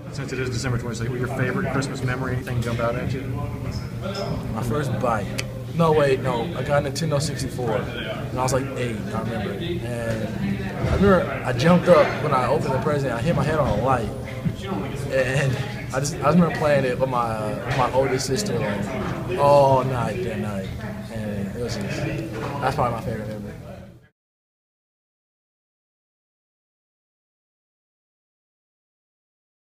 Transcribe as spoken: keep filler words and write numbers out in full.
Since it is December twenty-second, what your favorite Christmas memory? Anything jump out at you? My first bike. No, wait, no. I got a Nintendo sixty-four. And I was like eight, I remember. And I remember I jumped up when I opened the present. I hit my head on a light. And I just I just remember playing it with my uh, with my oldest sister like all night that night. And it was just, that's probably my favorite memory.